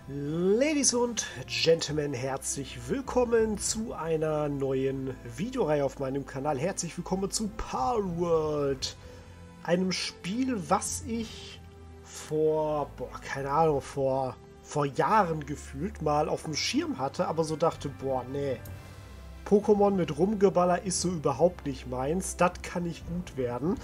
Ladies und Gentlemen, herzlich willkommen zu einer neuen Videoreihe auf meinem Kanal. Herzlich willkommen zu Palworld, einem Spiel, was ich keine Ahnung, vor Jahren gefühlt mal auf dem Schirm hatte, aber so dachte, nee, Pokémon mit Rumgeballer ist so überhaupt nicht meins, das kann nicht gut werden.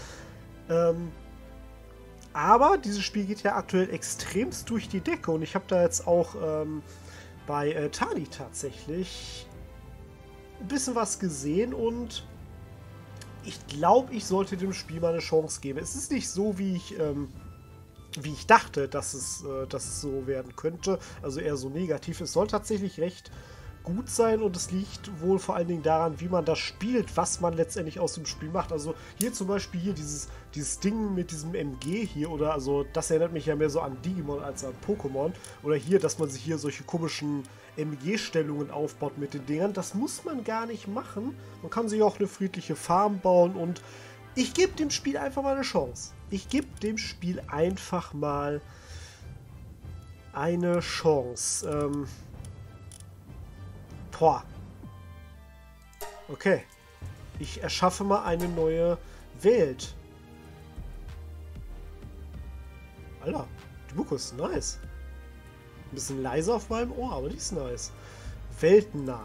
Aber dieses Spiel geht ja aktuell extremst durch die Decke und ich habe da jetzt auch bei Tani tatsächlich ein bisschen was gesehen und ich glaube, ich sollte dem Spiel mal eine Chance geben. Es ist nicht so, wie ich dachte, dass es so werden könnte, also eher so negativ. Es soll tatsächlich recht gut sein und es liegt wohl vor allen Dingen daran, wie man das spielt, was man letztendlich aus dem Spiel macht. Also hier zum Beispiel dieses Ding mit diesem MG hier oder also das erinnert mich ja mehr so an Digimon als an Pokémon. Oder hier, dass man sich hier solche komischen MG-Stellungen aufbaut mit den Dingern. Das muss man gar nicht machen. Man kann sich auch eine friedliche Farm bauen und ich gebe dem Spiel einfach mal eine Chance. Ich gebe dem Spiel einfach mal eine Chance. Okay. Ich erschaffe mal eine neue Welt. Alter, die Mucke ist nice. Ein bisschen leiser auf meinem Ohr, aber die ist nice. Weltenname.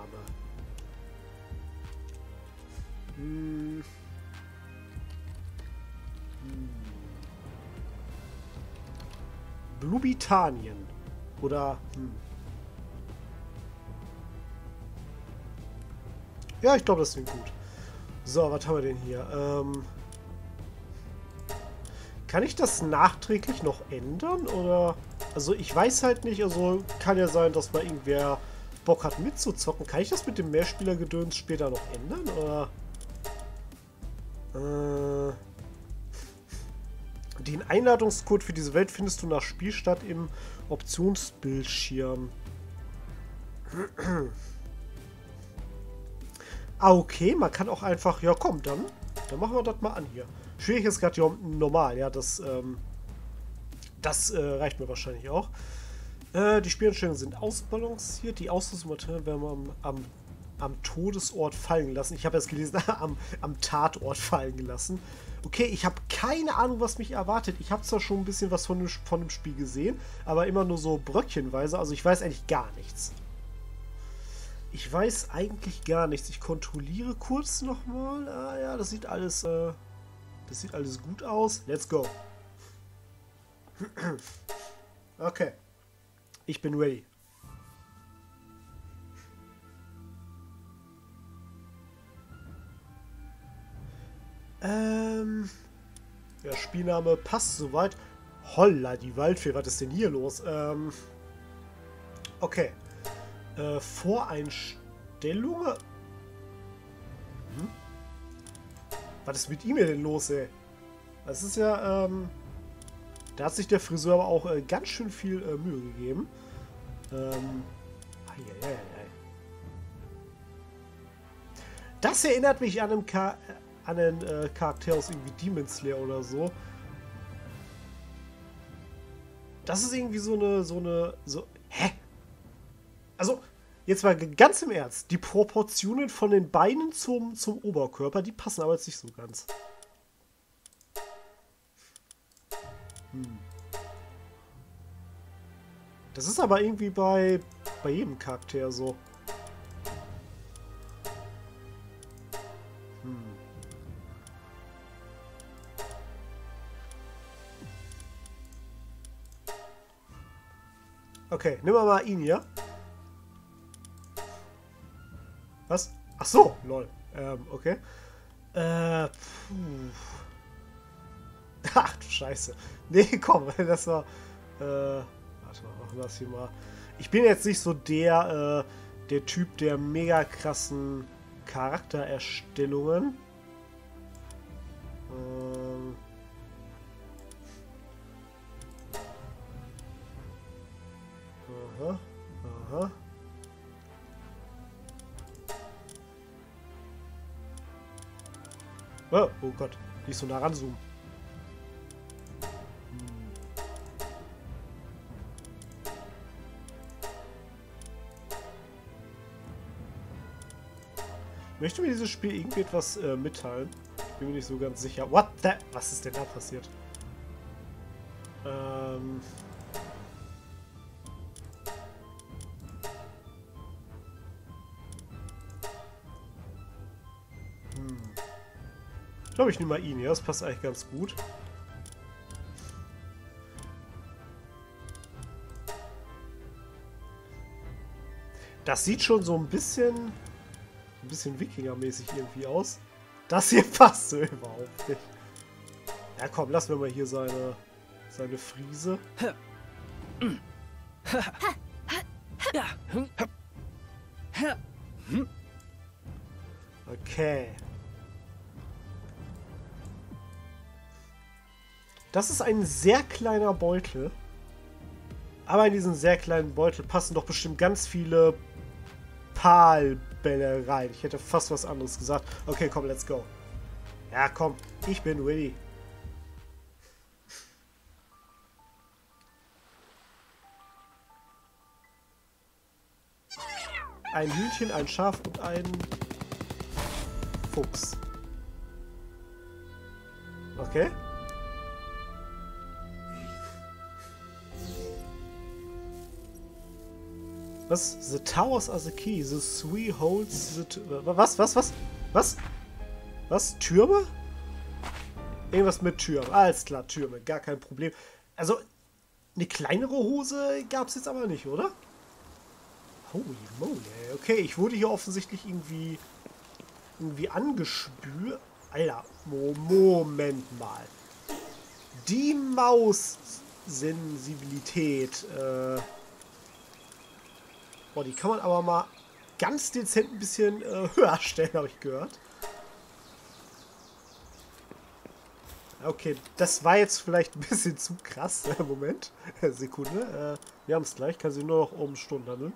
Blubitanien. Oder, Ja, ich glaube, das klingt gut. So, was haben wir denn hier? Kann ich das nachträglich noch ändern? Oder. Also, ich weiß halt nicht. Also, kann ja sein, dass mal irgendwer Bock hat mitzuzocken. Kann ich das mit dem Mehrspielergedöns später noch ändern? Oder. Den Einladungscode für diese Welt findest du nach Spielstart im Optionsbildschirm. Okay, man kann auch einfach, ja komm, dann machen wir das mal an hier. Schwierigkeitsgrad ja normal, ja, das reicht mir wahrscheinlich auch. Die Spieleinstellungen sind ausbalanciert, die Ausrüstungsmaterialien werden wir am Todesort fallen lassen. Ich habe jetzt gelesen, am Tatort fallen gelassen. Okay, ich habe keine Ahnung, was mich erwartet. Ich habe zwar schon ein bisschen was von dem Spiel gesehen, aber immer nur so bröckchenweise, also ich weiß eigentlich gar nichts. Ich weiß eigentlich gar nichts. Ich kontrolliere kurz nochmal. Ah ja, das sieht alles gut aus. Let's go. Okay. Ich bin ready. Ja, Spielname passt soweit. Holla, die Waldfee. Was ist denn hier los? Okay. Voreinstellungen? Was ist mit ihm denn los, ey? Das ist ja, da hat sich der Friseur aber auch ganz schön viel Mühe gegeben. Das erinnert mich an einen Charakter aus irgendwie Demon Slayer oder so. Das ist irgendwie hä? Also, jetzt mal ganz im Ernst. Die Proportionen von den Beinen zum Oberkörper, die passen aber jetzt nicht so ganz. Das ist aber irgendwie bei jedem Charakter so. Okay, nehmen wir mal ihn hier. Was? Ach so, lol. Okay. Ach du Scheiße. Nee, komm, das war. Warte mal, machen wir das hier mal. Ich bin jetzt nicht so der Typ der mega krassen Charaktererstellungen. Aha, aha. Oh Gott, nicht so nah ranzoomen. Möchte mir dieses Spiel irgendwie etwas mitteilen? Bin mir nicht so ganz sicher. What the... Was ist denn da passiert? Ich glaube, ich nehme mal ihn. Ja, das passt eigentlich ganz gut. Das sieht schon so ein bisschen Wikinger-mäßig irgendwie aus. Das hier passt so überhaupt nicht. Ja, komm, lassen wir mal hier seine Friese. Okay. Das ist ein sehr kleiner Beutel. Aber in diesen sehr kleinen Beutel passen doch bestimmt ganz viele Palbälle rein. Ich hätte fast was anderes gesagt. Okay, komm, let's go. Ja, komm, ich bin ready. Ein Hühnchen, ein Schaf und ein Fuchs. Okay. Was? The towers are the key. The three holds the... Was? Was? Türme? Irgendwas mit Türmen. Alles klar, Türme. Gar kein Problem. Also, eine kleinere Hose gab es jetzt aber nicht, oder? Holy moly. Okay, ich wurde hier offensichtlich irgendwie angespült. Alter, Moment mal. Die Maussensibilität, boah, die kann man aber mal ganz dezent ein bisschen höher stellen, habe ich gehört. Okay, das war jetzt vielleicht ein bisschen zu krass. Moment. Sekunde. Wir haben es gleich. Kann sie nur noch um Stunden handeln.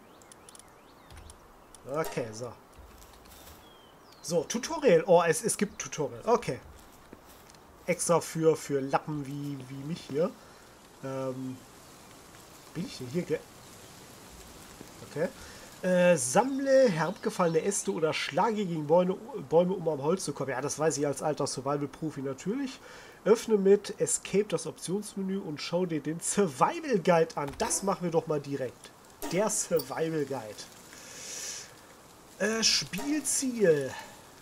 Okay, so. So, Tutorial. Oh, es gibt Tutorial. Okay. Extra für Lappen wie mich hier. Bin ich denn hier? Okay. Sammle herabgefallene Äste oder schlage gegen Bäume, um am Holz zu kommen. Ja, das weiß ich als alter Survival-Profi natürlich. Öffne mit Escape das Optionsmenü und schau dir den Survival Guide an. Das machen wir doch mal direkt. Der Survival Guide. Spielziel.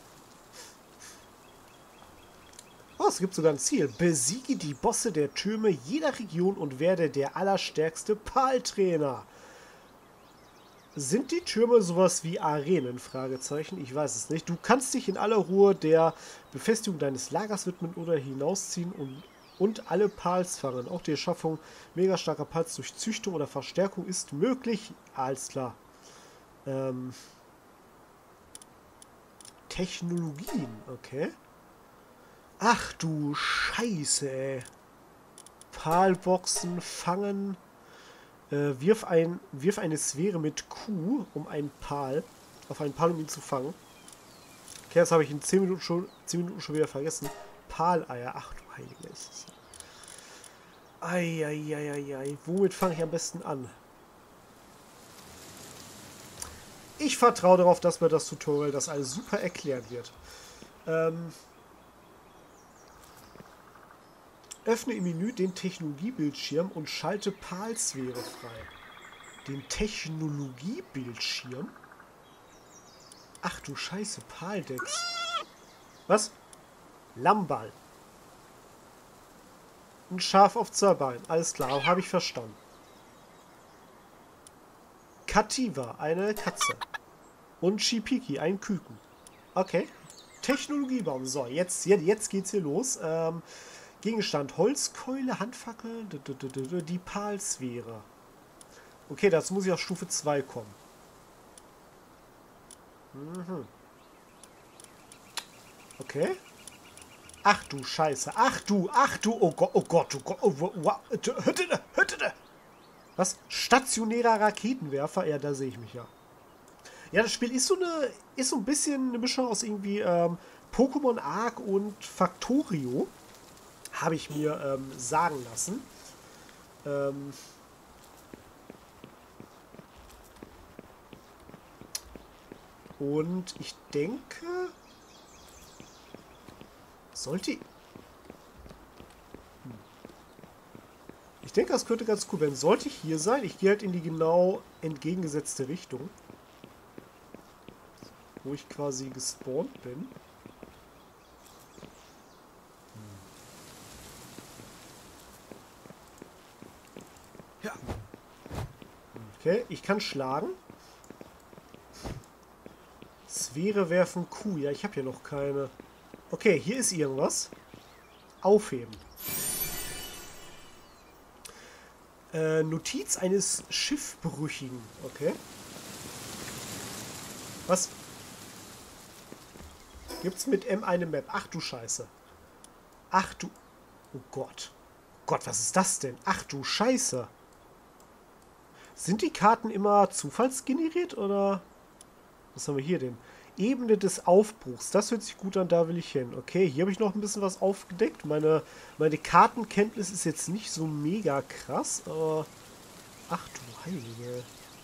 Oh, es gibt sogar ein Ziel. Besiege die Bosse der Türme jeder Region und werde der allerstärkste PAL-Trainer. Sind die Türme sowas wie Arenen? Fragezeichen. Ich weiß es nicht. Du kannst dich in aller Ruhe der Befestigung deines Lagers widmen oder hinausziehen und alle Pals fangen. Auch die Erschaffung mega starker Pals durch Züchtung oder Verstärkung ist möglich. Alles klar. Technologien. Okay. Ach du Scheiße, ey. Palboxen fangen... wirf eine Sphäre mit Q auf einen Pal, um ihn zu fangen. Okay, das habe ich in 10 Minuten schon wieder vergessen. Paleier. Ach du Heilige. Eieieiei. Womit fange ich am besten an? Ich vertraue darauf, dass mir das Tutorial das alles super erklären wird. Öffne im Menü den Technologiebildschirm und schalte PAL-Sphäre frei. Den Technologiebildschirm? Ach du Scheiße, PAL-Decks. Was? Lammball. Ein Schaf auf 2 Beinen. Alles klar, habe ich verstanden. Kativa, eine Katze. Und Chipiki, ein Küken. Okay. Technologiebaum. So, jetzt geht's hier los. Gegenstand, Holzkeule, Handfackel, die PAL-Sphäre. Okay, dazu muss ich auf Stufe 2 kommen. Okay. Ach du Scheiße. Ach du, oh Gott. Was? Stationärer Raketenwerfer? Ja, da sehe ich mich ja. Ja, das Spiel ist so ein bisschen eine Mischung aus irgendwie Pokémon Arc und Factorio. Habe ich mir sagen lassen. Und ich denke... Sollte... Ich denke, das könnte ganz cool werden. Sollte ich hier sein? Ich gehe halt in die genau entgegengesetzte Richtung. Wo ich quasi gespawnt bin. Ja. Okay, ich kann schlagen. Sphäre werfen Q. Ja, ich habe hier noch keine. Okay, hier ist irgendwas. Aufheben. Notiz eines Schiffbrüchigen. Okay. Was? Gibt's mit M eine Map? Ach du Scheiße. Ach du... Oh Gott. Gott, was ist das denn? Ach du Scheiße. Sind die Karten immer zufallsgeneriert oder... Was haben wir hier denn? Ebene des Aufbruchs. Das hört sich gut an, da will ich hin. Okay, hier habe ich noch ein bisschen was aufgedeckt. Meine Kartenkenntnis ist jetzt nicht so mega krass, aber... Ach du Heilige.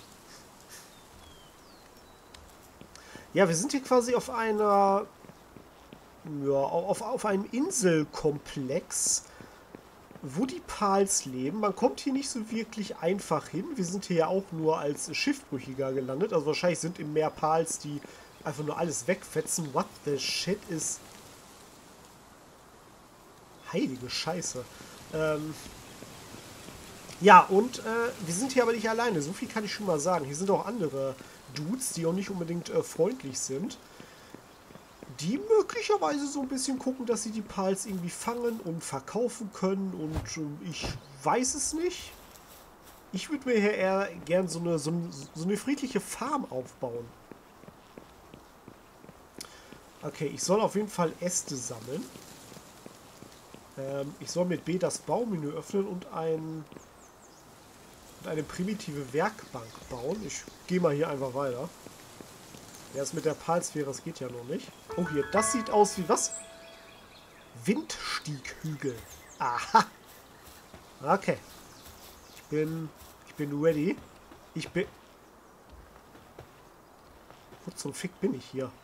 Ja, wir sind hier quasi auf einer... Ja, auf einem Inselkomplex, wo die Pals leben. Man kommt hier nicht so wirklich einfach hin. Wir sind hier ja auch nur als Schiffbrüchiger gelandet. Also wahrscheinlich sind im Meer Pals, die einfach nur alles wegfetzen. What the shit ist... Heilige Scheiße. Ja, und wir sind hier aber nicht alleine. So viel kann ich schon mal sagen. Hier sind auch andere Dudes, die auch nicht unbedingt freundlich sind. Die möglicherweise so ein bisschen gucken, dass sie die Pals irgendwie fangen und verkaufen können. Und ich weiß es nicht. Ich würde mir hier eher gern so eine friedliche Farm aufbauen. Okay, ich soll auf jeden Fall Äste sammeln. Ich soll mit B das Baumenü öffnen und eine primitive Werkbank bauen. Ich gehe mal hier einfach weiter. Ja, das mit der Palsphäre, das geht ja noch nicht. Oh, hier, das sieht aus wie was? Windstieghügel. Aha. Okay. Ich bin ready. Wo zum Fick bin ich hier?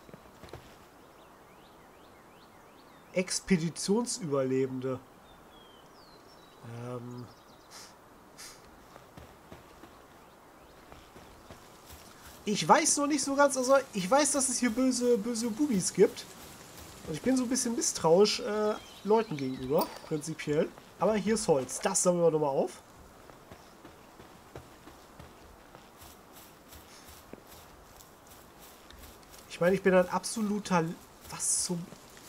Expeditionsüberlebende. Ich weiß noch nicht so ganz, also ich weiß, dass es hier böse Bubis gibt. Und ich bin so ein bisschen misstrauisch Leuten gegenüber, prinzipiell. Aber hier ist Holz. Das sammeln wir nochmal auf. Ich meine, ich bin ein absoluter... Was zum...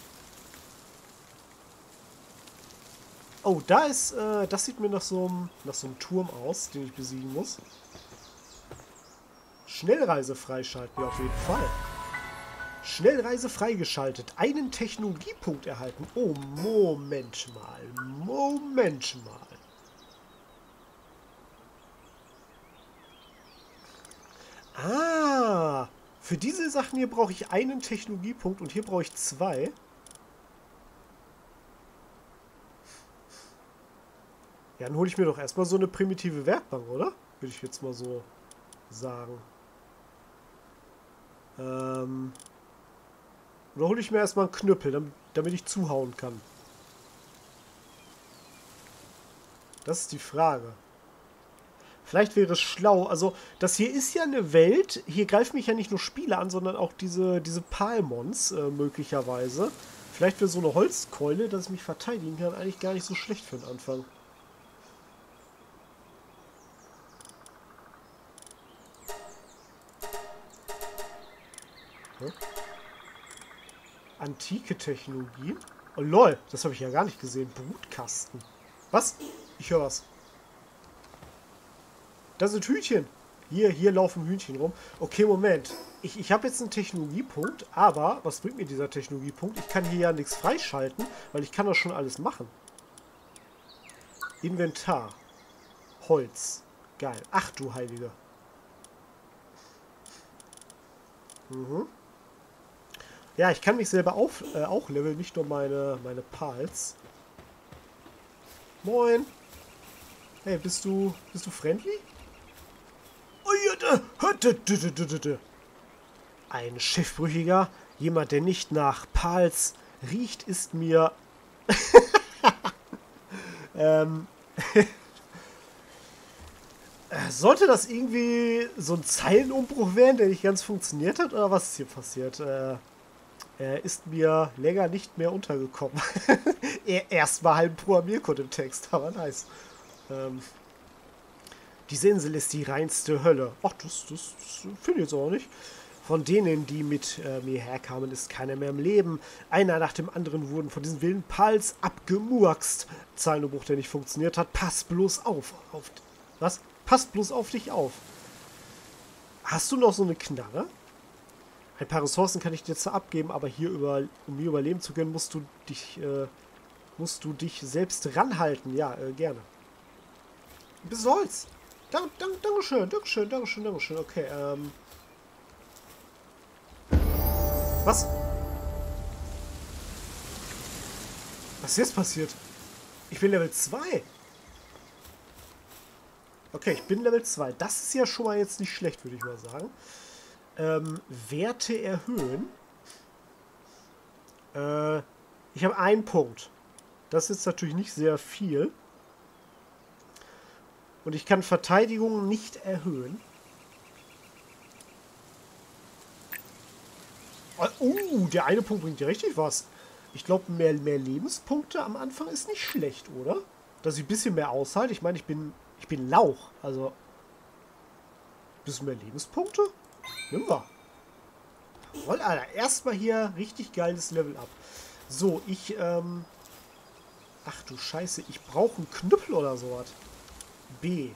Oh, da ist... das sieht mir nach so einem Turm aus, den ich besiegen muss. Schnellreise freischalten, ja, auf jeden Fall. Schnellreise freigeschaltet. Einen Technologiepunkt erhalten. Oh, Moment mal. Moment mal. Ah, für diese Sachen hier brauche ich einen Technologiepunkt und hier brauche ich 2. Ja, dann hole ich mir doch erstmal so eine primitive Werkbank, oder? Würde ich jetzt mal so sagen. Oder hole ich mir erstmal einen Knüppel, damit ich zuhauen kann? Das ist die Frage. Vielleicht wäre es schlau. Also, das hier ist ja eine Welt. Hier greifen mich ja nicht nur Spiele an, sondern auch diese Palmons möglicherweise. Vielleicht wäre so eine Holzkeule, dass ich mich verteidigen kann, eigentlich gar nicht so schlecht für den Anfang. Hm? Antike Technologie. Oh lol, das habe ich ja gar nicht gesehen. Brutkasten. Was? Ich höre was. Da sind Hühnchen. Hier laufen Hühnchen rum. Okay, Moment. Ich habe jetzt einen Technologiepunkt, aber was bringt mir dieser Technologiepunkt? Ich kann hier ja nichts freischalten, weil ich kann das schon alles machen. Inventar. Holz. Geil. Ach du Heilige. Mhm. Ja, ich kann mich selber auch leveln, nicht nur meine Pals. Moin. Hey, bist du friendly? Oh ja, Ein Schiffbrüchiger, jemand, der nicht nach Pals riecht, ist mir... Sollte das irgendwie so ein Zeilenumbruch werden, der nicht ganz funktioniert hat? Oder was ist hier passiert? Er ist mir länger nicht mehr untergekommen. Erstmal halben Programmiercode im Text, aber nice. Diese Insel ist die reinste Hölle. Ach, das finde ich jetzt auch nicht. Von denen, die mit mir herkamen, ist keiner mehr im Leben. Einer nach dem anderen wurden von diesen wilden Pals abgemurkst. Zeilenumbruch, der nicht funktioniert hat. Pass bloß auf. Was? Pass bloß auf dich auf. Hast du noch so eine Knarre? Ein paar Ressourcen kann ich dir zwar abgeben, aber hier, um hier überleben zu können, musst du dich selbst ranhalten. Ja, gerne. Ein bisschen Holz. Dankeschön. Okay, Was? Was ist jetzt passiert? Ich bin Level 2. Okay, ich bin Level 2. Das ist ja schon mal jetzt nicht schlecht, würde ich mal sagen. Werte erhöhen. Ich habe einen Punkt. Das ist natürlich nicht sehr viel. Und ich kann Verteidigung nicht erhöhen. Der eine Punkt bringt ja richtig was. Ich glaube, mehr Lebenspunkte am Anfang ist nicht schlecht, oder? Dass ich ein bisschen mehr aushalte. Ich meine, ich bin Lauch. Also, ein bisschen mehr Lebenspunkte? Nimm wir. Jawohl, Alter. Erstmal hier richtig geiles Level up. So, ach du Scheiße. Ich brauche einen Knüppel oder sowas. B.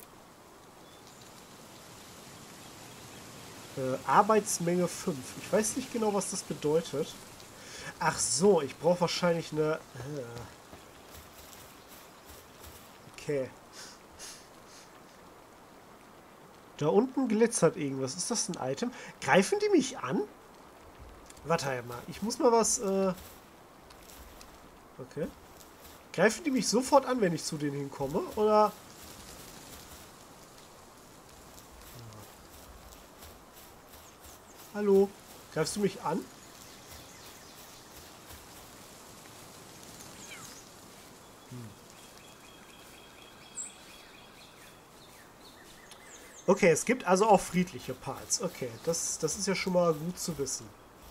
Arbeitsmenge 5. Ich weiß nicht genau, was das bedeutet. Ach so, ich brauche wahrscheinlich eine... Okay. Da unten glitzert irgendwas. Ist das ein Item? Greifen die mich an? Warte mal. Ich muss mal was... Okay. Greifen die mich sofort an, wenn ich zu denen hinkomme? Oder... Hallo? Greifst du mich an? Okay, es gibt also auch friedliche Parts. Okay, das ist ja schon mal gut zu wissen.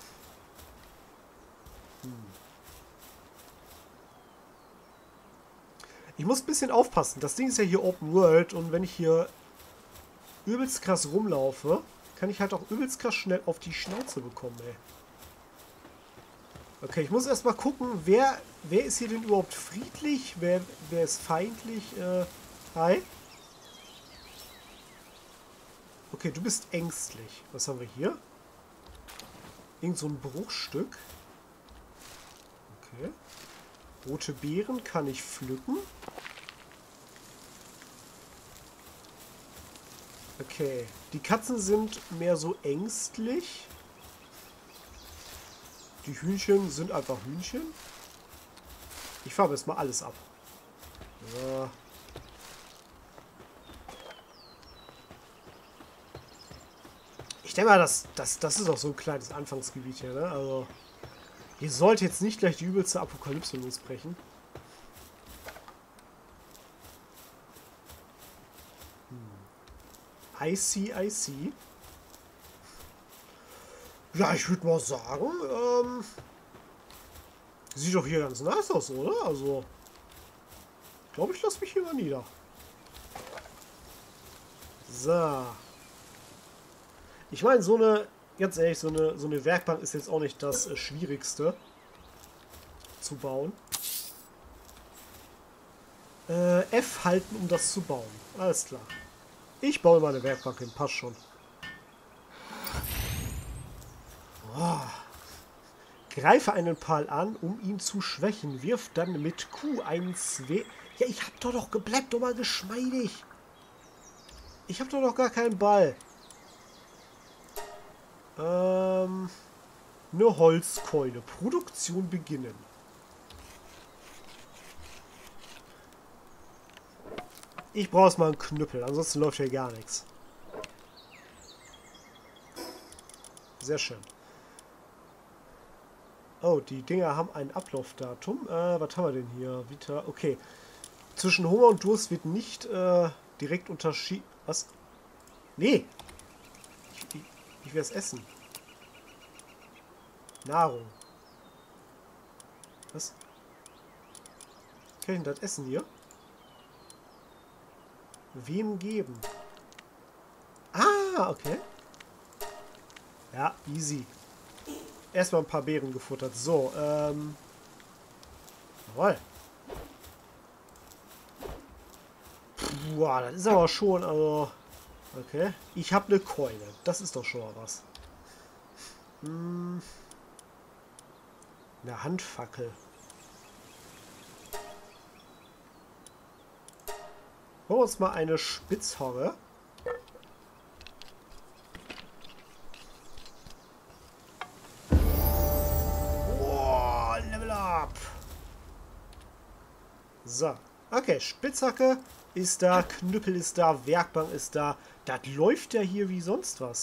Ich muss ein bisschen aufpassen. Das Ding ist ja hier Open World und wenn ich hier übelst krass rumlaufe, kann ich halt auch übelst krass schnell auf die Schnauze bekommen, ey. Okay, ich muss erstmal gucken, wer ist hier denn überhaupt friedlich? Wer ist feindlich? Hi? Okay, du bist ängstlich. Was haben wir hier? Irgend so ein Bruchstück. Okay. Rote Beeren kann ich pflücken. Okay. Die Katzen sind mehr so ängstlich. Die Hühnchen sind einfach Hühnchen. Ich farbe jetzt mal alles ab. So. Ich denke mal, das ist auch so ein kleines Anfangsgebiet hier, ne? Also, hier sollte jetzt nicht gleich die übelste Apokalypse losbrechen. I see. Ja, ich würde mal sagen, sieht doch hier ganz nice aus, oder? Also, ich glaube, ich lasse mich hier mal nieder. So. Ich meine, ganz ehrlich, so eine Werkbank ist jetzt auch nicht das Schwierigste zu bauen. F halten, um das zu bauen. Alles klar. Ich baue mal eine Werkbank hin, passt schon. Oh. Greife einen Pal an, um ihn zu schwächen. Wirf dann mit Q einen Zwe... Ja, ich hab doch gebleibt doch mal geschmeidig. Ich hab doch noch gar keinen Ball. Eine Holzkeule. Produktion beginnen. Ich brauche erstmal einen Knüppel, ansonsten läuft hier gar nichts. sehr schön. Oh, die Dinger haben ein Ablaufdatum. Was haben wir denn hier? Vita. Okay. Zwischen Hunger und Durst wird nicht direkt unterschieden. Was? Nee. Ich will es essen. Nahrung. Was? Kann ich denn das essen hier? Wem geben? Ah, okay. Ja, easy. Erstmal ein paar Beeren gefuttert. So, jawohl. Boah, das ist aber schon, also... Okay. Ich habe eine Keule. Das ist doch schon mal was. Eine Handfackel. Holen wir uns mal eine Spitzhorre. Wow, Level up. So. Okay, Spitzhacke ist da, Knüppel ist da, Werkbank ist da. Das läuft ja hier wie sonst was.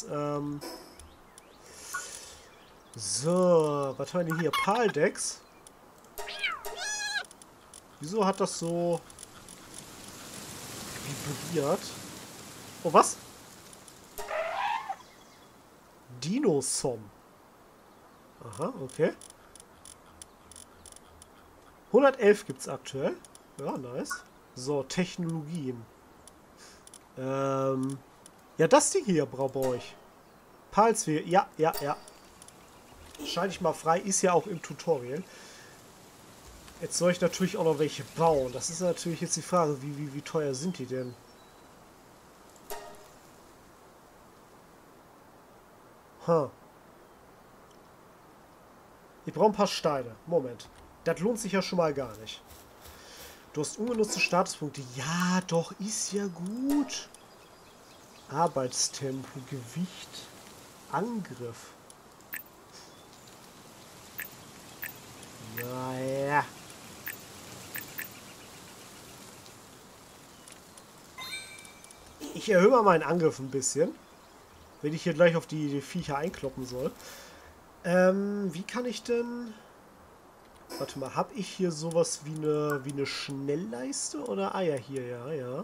So, was haben wir denn hier? Paldecks. Wieso hat das so vibriert? Oh, was? Dinosom. Aha, okay. 111 gibt es aktuell. Ja, nice. So, Technologien. Ja, das Ding hier brauche ich. Palswehr. Ja. Schalte ich mal frei. Ist ja auch im Tutorial. Jetzt soll ich natürlich auch noch welche bauen. Das ist natürlich jetzt die Frage, wie teuer sind die denn? Ich brauche ein paar Steine. Moment. Das lohnt sich ja schon mal gar nicht. Du hast ungenutzte Statuspunkte. Ja, doch, ist ja gut. Arbeitstempo, Gewicht, Angriff. Naja. Ich erhöhe mal meinen Angriff ein bisschen. Wenn ich hier gleich auf die Viecher einkloppen soll. Wie kann ich denn... Warte mal, habe ich hier sowas wie eine Schnellleiste? Oder? Ah ja, hier, ja.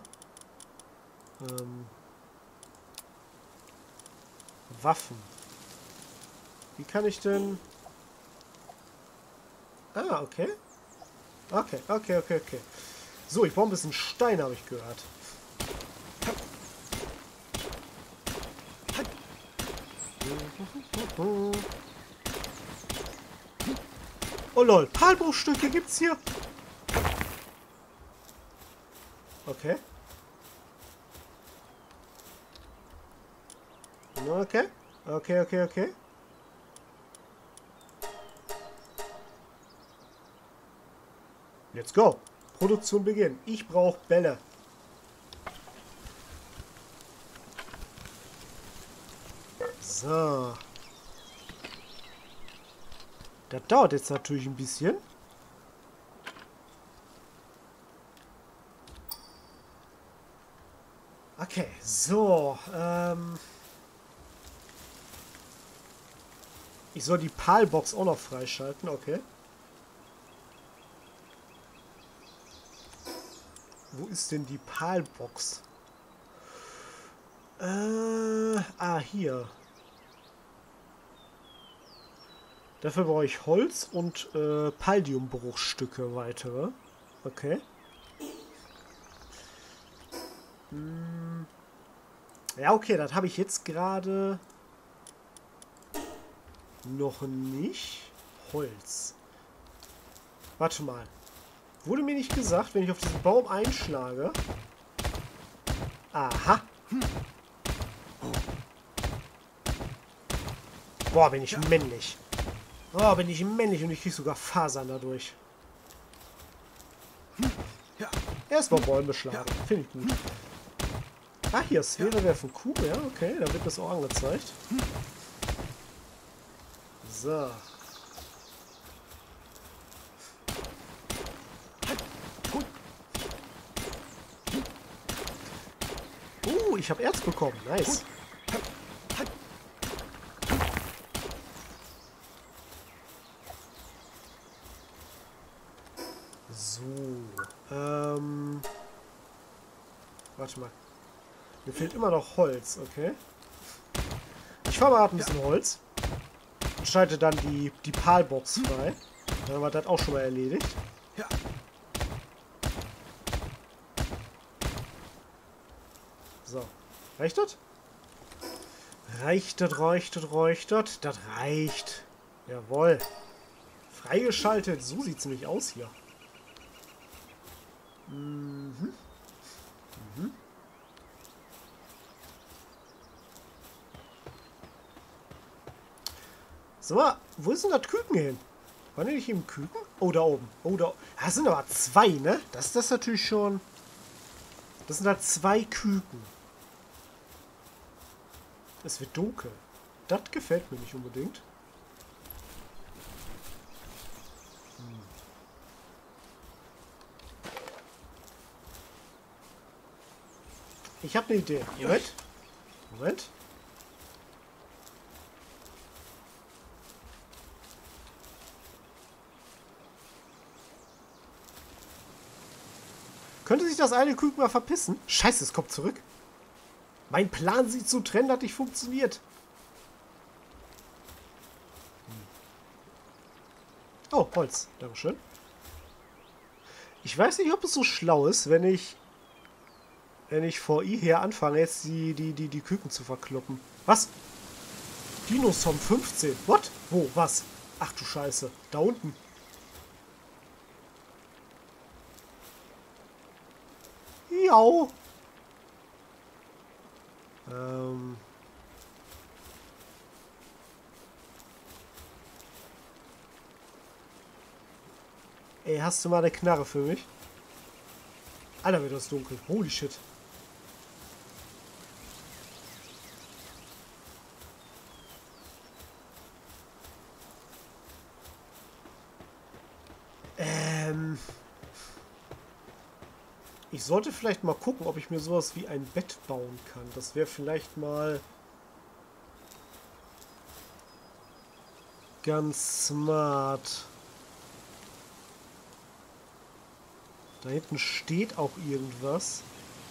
Waffen. Wie kann ich denn... Ah, okay. Okay. So, ich brauche ein bisschen Stein, habe ich gehört. Oh lol, Palbruchstücke gibt's hier. Okay. Okay. Let's go. Produktion beginnen. Ich brauche Bälle. So. Das dauert jetzt natürlich ein bisschen. Okay, so. Ich soll die PAL-Box auch noch freischalten, okay. Wo ist denn die PAL-Box? Hier. Dafür brauche ich Holz und Paldiumbruchstücke weitere. Okay. Ja, okay, das habe ich jetzt gerade noch nicht. Holz. Warte mal. Wurde mir nicht gesagt, wenn ich auf diesen Baum einschlage... Aha. Boah, bin ich männlich. Oh, bin ich männlich und ich kriege sogar Fasern dadurch. Erstmal Bäume schlagen. Finde ich gut. Ah, hier, Sphäre werfen Kuh. Ja, okay, da wird das auch angezeigt. So. Ich habe Erz bekommen. Nice. Warte mal. Mir fehlt immer noch Holz, okay. Ich verbrate ein bisschen Holz. Und schalte dann die Palbox frei. Dann haben wir das auch schon mal erledigt. Ja. So. Reicht das? Reicht das, reicht das, reicht das? Das reicht. Jawohl. Freigeschaltet. So sieht es nämlich aus hier. Mhm. Mhm. So, wo ist denn das Küken hin? War der nicht im Küken? Oh, da oben. Oh, da. Das sind aber zwei, ne? Das ist natürlich schon. Das sind halt zwei Küken. Es wird dunkel. Das gefällt mir nicht unbedingt. Ich habe eine Idee. Moment. Moment. Könnte sich das eine Küken mal verpissen? Scheiße, es kommt zurück. Mein Plan, sie zu trennen, hat nicht funktioniert. Oh, Holz. Dankeschön. Ich weiß nicht, ob es so schlau ist, wenn ich vor hier anfange, jetzt die Küken zu verkloppen. Was? Dinosom 15. What? Wo? Was? Ach du Scheiße. Da unten. Jau. Ey, hast du mal eine Knarre für mich? Alter, wird das dunkel. Holy shit. Ich sollte vielleicht mal gucken, ob ich mir sowas wie ein Bett bauen kann. Das wäre vielleicht mal ganz smart. Da hinten steht auch irgendwas.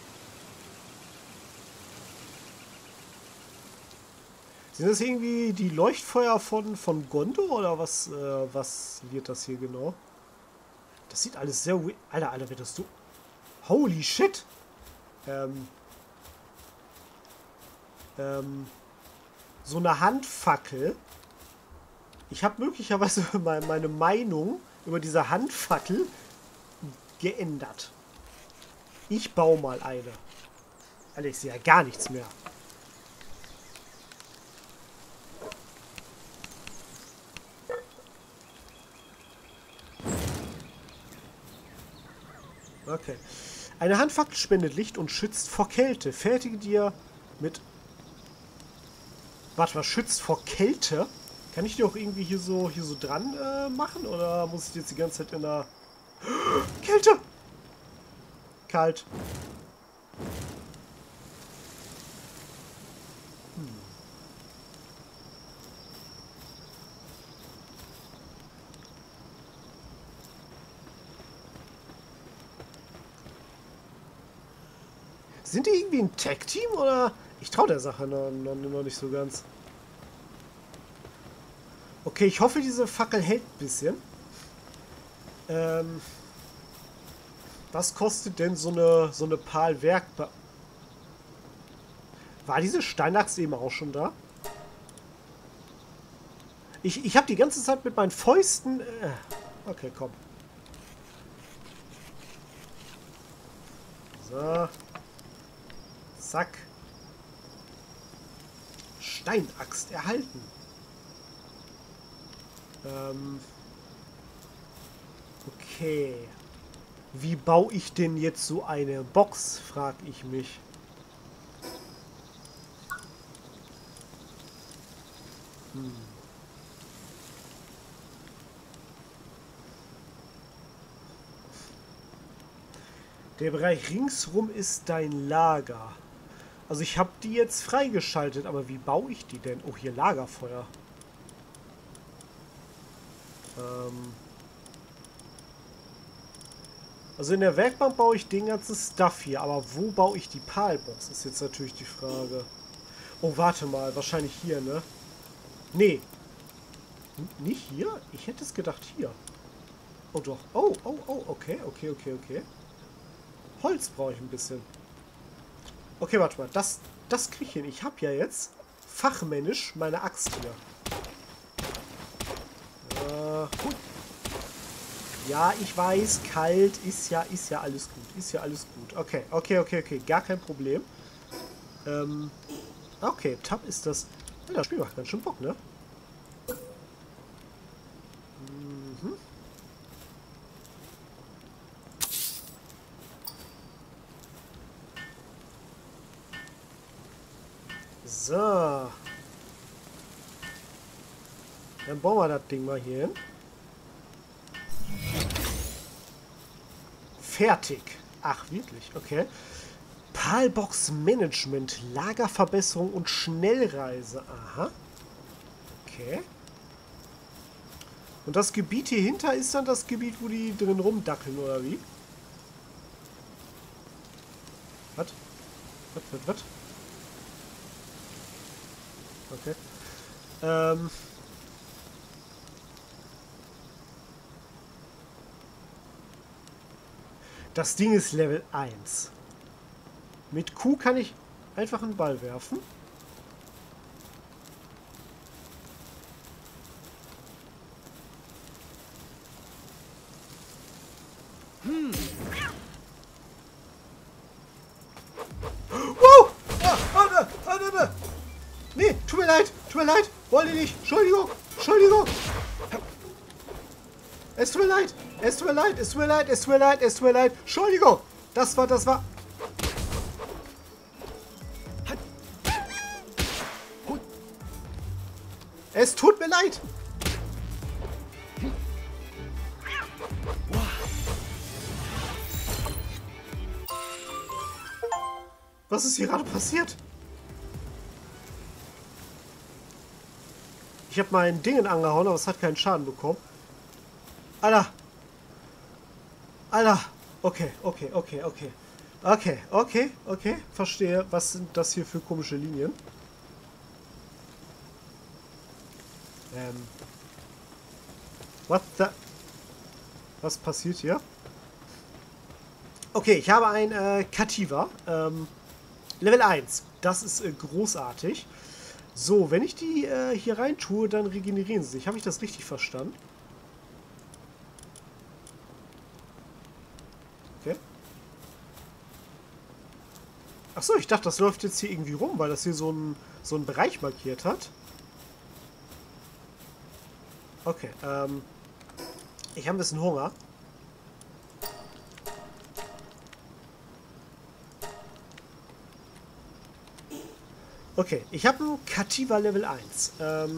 Sind das irgendwie die Leuchtfeuer von Gondor oder was wird das hier genau? Das sieht alles sehr weird. Alter, wird das so... Holy shit! So eine Handfackel. Ich habe möglicherweise meine Meinung über diese Handfackel geändert. Ich baue mal eine. Alter, ich sehe ja gar nichts mehr. Okay. Eine Handfackel spendet Licht und schützt vor Kälte. Fertige dir mit... Warte, was schützt vor Kälte? Kann ich die auch irgendwie hier so dran machen? Oder muss ich jetzt die ganze Zeit in der... Kälte! Kalt. Sind die irgendwie ein Tag-Team oder? Ich traue der Sache noch nicht so ganz. Okay, ich hoffe, diese Fackel hält ein bisschen. Was kostet denn so eine Palwerk? War diese Steinaxt eben auch schon da? Ich habe die ganze Zeit mit meinen Fäusten... okay, komm. So. Zack. Steinaxt erhalten. Okay. Wie baue ich denn jetzt so eine Box, frage ich mich. Der Bereich ringsrum ist dein Lager. Also ich habe die jetzt freigeschaltet, aber wie baue ich die denn? Oh, hier Lagerfeuer. Also in der Werkbank baue ich den ganzen Stuff hier, aber wo baue ich die PAL-Box, ist jetzt natürlich die Frage. Oh, warte mal, wahrscheinlich hier, ne? Nee. Nicht hier? Ich hätte es gedacht hier. Oh doch. Oh, oh, oh, okay, okay, okay, okay. Holz brauche ich ein bisschen. Okay, warte mal, das kriege ich hin. Ich habe ja jetzt fachmännisch meine Axt hier. Ja, ich weiß, kalt ist ja alles gut. Ist ja alles gut. Okay, okay, okay, okay. Gar kein Problem. Okay, Tab ist das. Ja, das Spiel macht ganz schön Bock, ne? Mhm. So. Dann bauen wir das Ding mal hier hin. Fertig. Ach, wirklich? Okay. PAL-Box Management, Lagerverbesserung und Schnellreise. Aha. Okay. Und das Gebiet hier hinter ist dann das Gebiet, wo die drin rumdackeln, oder wie? Was? Was? Okay. Das Ding ist Level 1. Mit Q kann ich einfach einen Ball werfen. Wow! Nee, tut mir leid, wollte nicht, Entschuldigung, Entschuldigung. Es tut mir leid, Entschuldigung. Das war. Es tut mir leid. Was ist hier gerade passiert? Ich habe mein Ding angehauen, aber es hat keinen Schaden bekommen. Alter. Okay. Verstehe. Was sind das hier für komische Linien? What the... Was passiert hier? Okay, ich habe ein Kativa. Level 1. Das ist großartig. So, wenn ich die hier rein tue, dann regenerieren sie sich. Habe ich das richtig verstanden? Okay. Achso, ich dachte, das läuft jetzt hier irgendwie rum, weil das hier so einen Bereich markiert hat. Okay, ich habe ein bisschen Hunger. Okay, ich habe ein Kativa Level 1.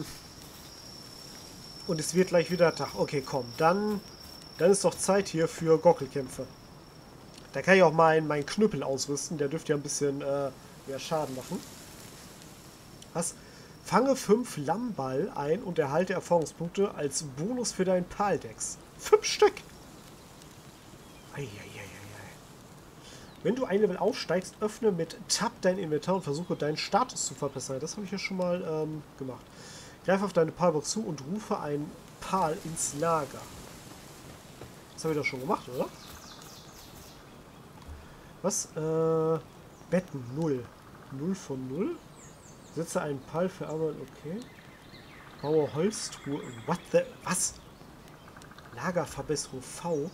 Und es wird gleich wieder Tag. Okay, komm, dann ist doch Zeit hier für Gockelkämpfe. Da kann ich auch meinen Knüppel ausrüsten. Der dürfte ja ein bisschen mehr Schaden machen. Was? Fange 5 Lammball ein und erhalte Erfahrungspunkte als Bonus für deinen Paldex. 5 Stück! Eieieiei. Wenn du ein Level aufsteigst, öffne mit Tab dein Inventar und versuche deinen Status zu verbessern. Das habe ich ja schon mal gemacht. Greife auf deine Palbox zu und rufe ein Pal ins Lager. Das habe ich doch schon gemacht, oder? Was? Betten 0. 0 von 0? Setze einen Pal für Arbeit, okay. Baue Holztruhe. What the... Was? Lagerverbesserung V.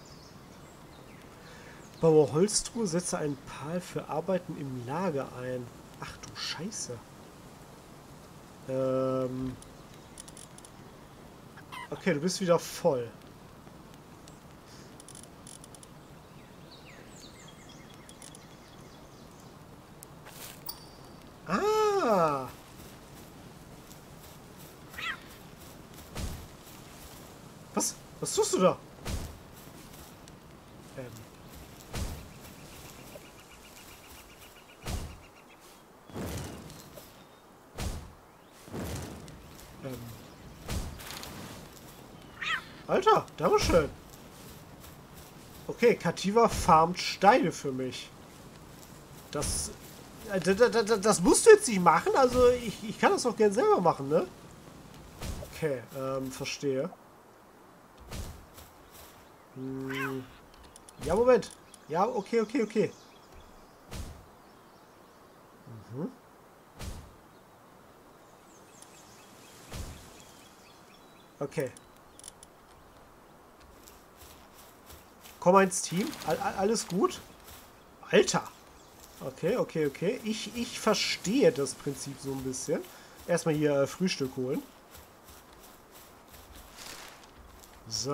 Baue Holztruhe, setze einen Pal für Arbeiten im Lager ein. Ach du Scheiße. Okay, du bist wieder voll. Ah! Was? Was tust du da? Alter, Dankeschön. Okay, Kativa farmt Steine für mich. Das musst du jetzt nicht machen. Also ich kann das auch gern selber machen, ne? Okay, verstehe. Ja, Moment. Ja, okay. Mhm. Okay. Komm mal ins Team. Alles gut? Alter. Okay. Ich verstehe das Prinzip so ein bisschen. Erstmal hier Frühstück holen. So.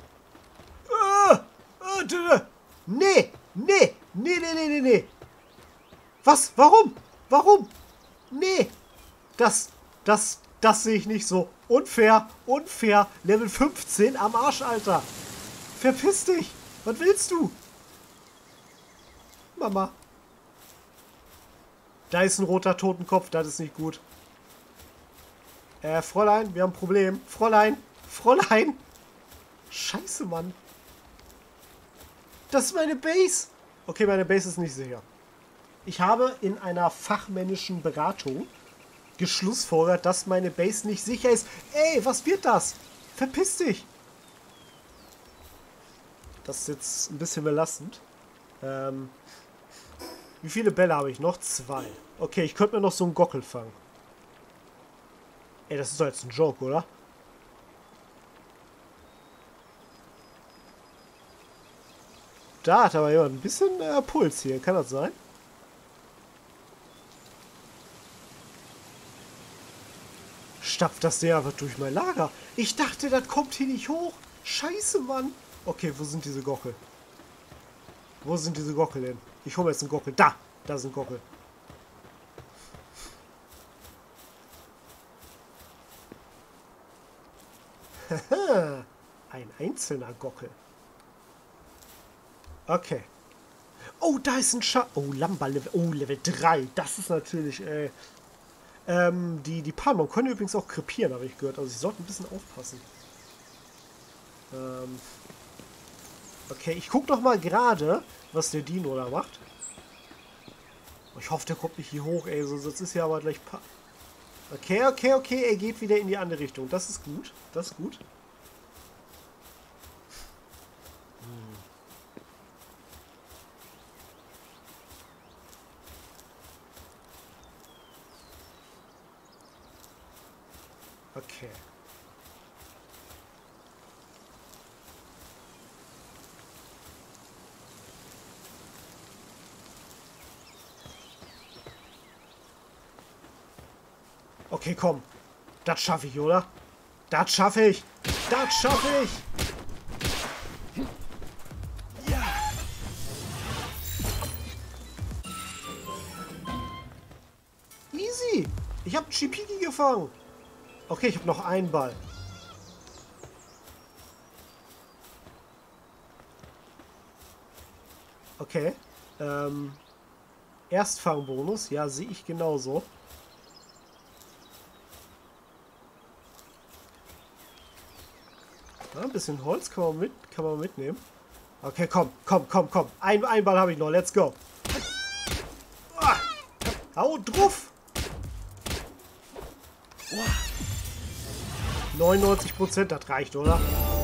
Nee. Was? Warum? Warum? Nee. Das sehe ich nicht so. Unfair. Level 15 am Arsch, Alter. Verpiss dich. Was willst du? Mama. Da ist ein roter Totenkopf. Das ist nicht gut. Fräulein, wir haben ein Problem. Fräulein. Scheiße, Mann. Das ist meine Base. Okay, meine Base ist nicht sicher. Ich habe in einer fachmännischen Beratung geschlussfolgert, dass meine Base nicht sicher ist. Ey, was wird das? Verpiss dich. Das ist jetzt ein bisschen belastend. Wie viele Bälle habe ich noch? 2. Okay, ich könnte mir noch so einen Gockel fangen. Ey, das ist doch jetzt ein Joke, oder? Da hat aber jemand ein bisschen Puls hier. Kann das sein? Stapft das Ding einfach durch mein Lager. Ich dachte, das kommt hier nicht hoch. Scheiße, Mann. Okay, wo sind diese Gockel? Wo sind diese Gockel hin? Ich hole mir jetzt einen Gockel. Da ist ein Gockel. Ein einzelner Gockel. Okay. Oh, da ist ein Oh, Lamba-Level. Oh, Level 3. Das ist natürlich, die Palmen können übrigens auch krepieren, habe ich gehört. Also, sie sollten ein bisschen aufpassen. Okay, ich gucke noch mal gerade, was der Dino da macht. Ich hoffe, der kommt nicht hier hoch, ey. Sonst ist ja aber gleich... Okay. Er geht wieder in die andere Richtung. Das ist gut. Okay. Okay, komm. Das schaffe ich, oder? Das schaffe ich. Ja. Easy. Ich habe einen Chipiki gefangen. Okay, ich habe noch einen Ball. Okay. Erstfangbonus. Ja, sehe ich genauso. Ja, ein bisschen Holz kann man mitnehmen. Okay, komm. Ein Ball habe ich noch. Let's go. Ah, hau drauf. 99%, das reicht, oder?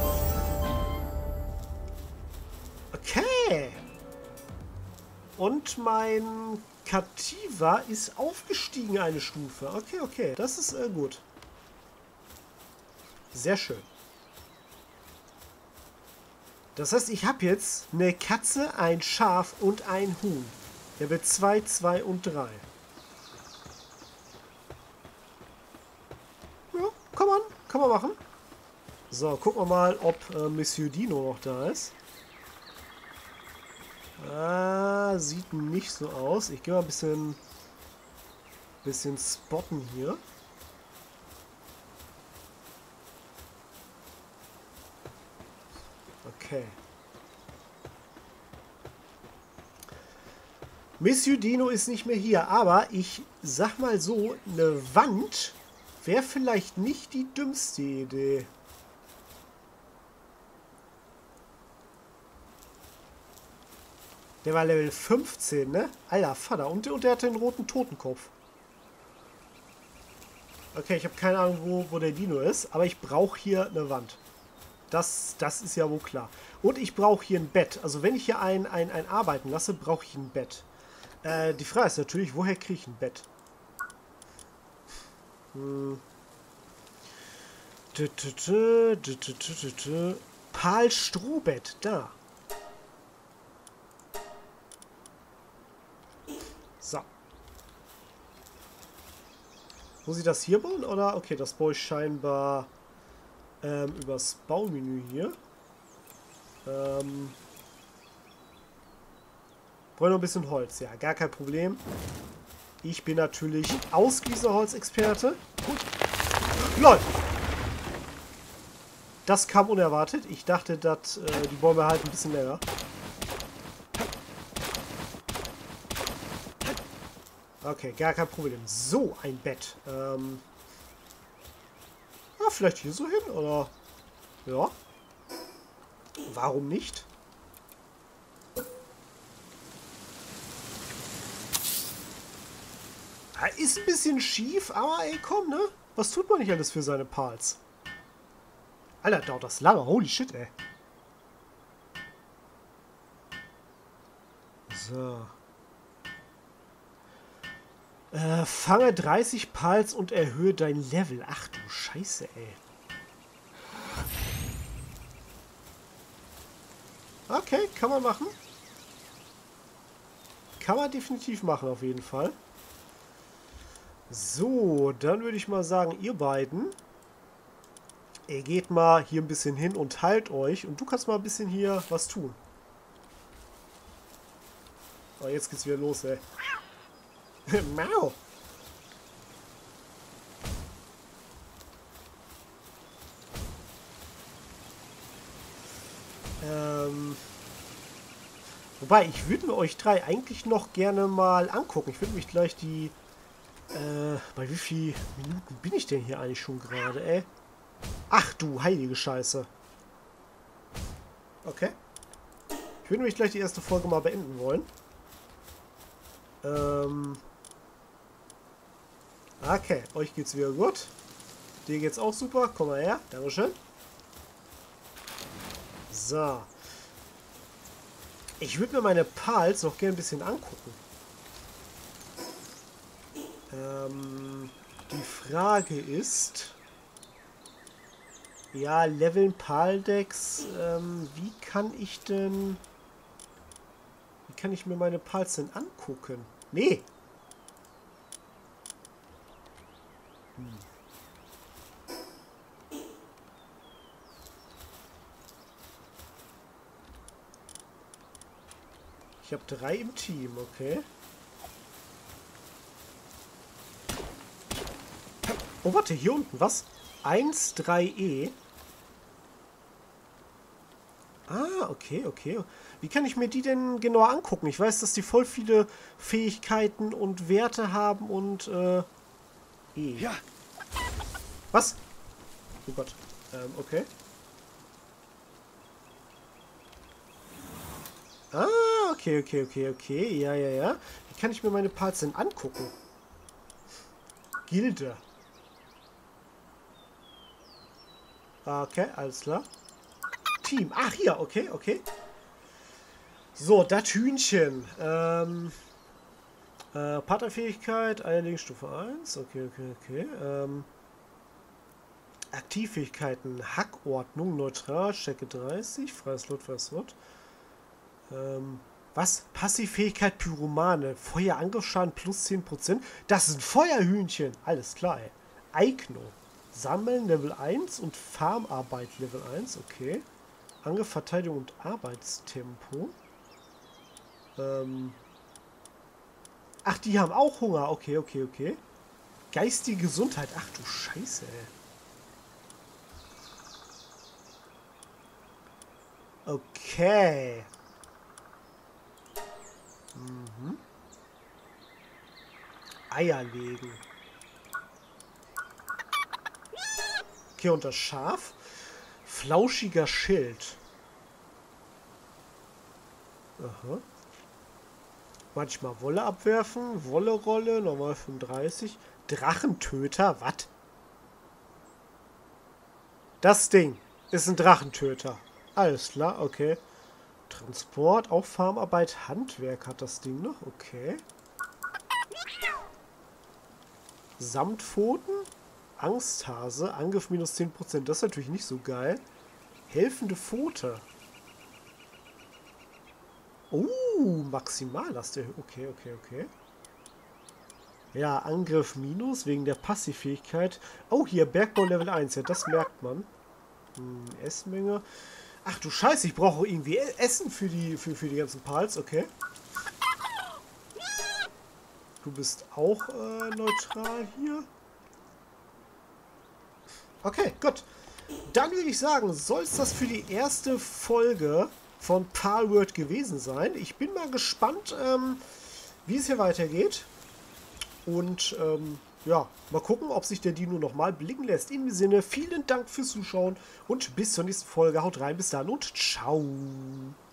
Okay. Und mein Kativa ist aufgestiegen eine Stufe. Okay. Das ist gut. Sehr schön. Das heißt, ich habe jetzt eine Katze, ein Schaf und ein Huhn. Level 2, 2 und 3. Ja, kann man machen. So, gucken wir mal, ob Monsieur Dino noch da ist. Sieht nicht so aus. Ich gehe mal ein bisschen spotten hier. Okay. Monsieur Dino ist nicht mehr hier, aber ich sag mal so, eine Wand wäre vielleicht nicht die dümmste Idee. Der war Level 15, ne? Alter Vater. Und der hatte den roten Totenkopf. Okay, ich habe keine Ahnung, wo der Dino ist. Aber ich brauche hier eine Wand. Das ist ja wohl klar. Und ich brauche hier ein Bett. Also wenn ich hier ein arbeiten lasse, brauche ich ein Bett. Die Frage ist natürlich, woher kriege ich ein Bett? Pal Strohbett, da. So. Muss ich das hier bauen? Oder? Okay, das baue ich scheinbar übers Baumenü hier. Brauche noch ein bisschen Holz. Ja, gar kein Problem. Ich bin natürlich ausgewiesener Holzexperte. LOL! Das kam unerwartet. Ich dachte, dass die Bäume halt ein bisschen länger. Okay, gar kein Problem. So, ein Bett. Ja, vielleicht hier so hin, oder? Ja. Warum nicht? Ja, ist ein bisschen schief, aber ey, komm, ne? Was tut man nicht alles für seine Pals? Alter, dauert das lange. Holy shit, ey. So. Fange 30 Pals und erhöhe dein Level. Ach du Scheiße, ey. Okay, kann man machen. Kann man definitiv machen, auf jeden Fall. So, dann würde ich mal sagen, ihr beiden, ihr geht mal hier ein bisschen hin und heilt euch. Und du kannst mal ein bisschen hier was tun. Oh, jetzt geht's wieder los, ey. Mau. Wobei, ich würde mir euch drei eigentlich noch gerne mal angucken. Ich würde mich gleich die... bei wie vielen Minuten bin ich denn hier eigentlich schon gerade, ey? Ach du heilige Scheiße. Okay. Ich würde mich gleich die erste Folge mal beenden wollen. Okay, euch geht's wieder gut. Dir geht's auch super. Komm mal her. Dankeschön. So. Ich würde mir meine Pals noch gerne ein bisschen angucken. Die Frage ist... Ja, leveln Pal-Decks. Wie kann ich denn... Wie kann ich mir meine Pals denn angucken? Nee! Ich habe 3 im Team, okay. Oh, warte, hier unten, was? 1,3E. Ah, okay, okay. Wie kann ich mir die denn genauer angucken? Ich weiß, dass die voll viele Fähigkeiten und Werte haben und, E. Ja. Was? Oh Gott. Okay. Ah, okay, okay, okay, okay. Ja, ja, ja. Wie kann ich mir meine Parts denn angucken? Gilde. Okay, alles klar. Team. Ach, hier, okay, okay. So, das Hühnchen. Partnerfähigkeit, allerdings Stufe 1. Okay, okay, okay. Aktivfähigkeiten, Hackordnung, neutral, Stärke 30, freies Slot, freies Slot. Was? Passivfähigkeit Pyromane, Feuerangriffsschaden plus 10%. Das ist ein Feuerhühnchen. Alles klar, ey. Eigno. Sammeln Level 1 und Farmarbeit Level 1, okay. Angriff, Verteidigung und Arbeitstempo. Ach, die haben auch Hunger. Okay, okay, okay. Geistige Gesundheit. Ach du Scheiße, ey. Okay. Mhm. Eier legen. Okay, und das Schaf? Flauschiger Schild. Aha. Manchmal Wolle abwerfen. Wolle-Rolle, normal 35. Drachentöter, was? Das Ding ist ein Drachentöter. Alles klar, okay. Transport, auch Farmarbeit, Handwerk hat das Ding noch, okay. Samtpfoten, Angsthase, Angriff minus 10%, das ist natürlich nicht so geil. Helfende Pfote. Maximal-Last. Okay, okay, okay. Ja, Angriff minus wegen der Passivfähigkeit. Oh, hier, Bergbau Level 1. Ja, das merkt man. Essmenge. Ach du Scheiße, ich brauche auch irgendwie Essen für die ganzen Pals. Okay. Du bist auch neutral hier. Okay, gut. Dann würde ich sagen, soll es das für die erste Folge von Palworld gewesen sein. Ich bin mal gespannt, wie es hier weitergeht. Und ja, mal gucken, ob sich der Dino nochmal blicken lässt. In dem Sinne, vielen Dank fürs Zuschauen und bis zur nächsten Folge. Haut rein, bis dann und ciao.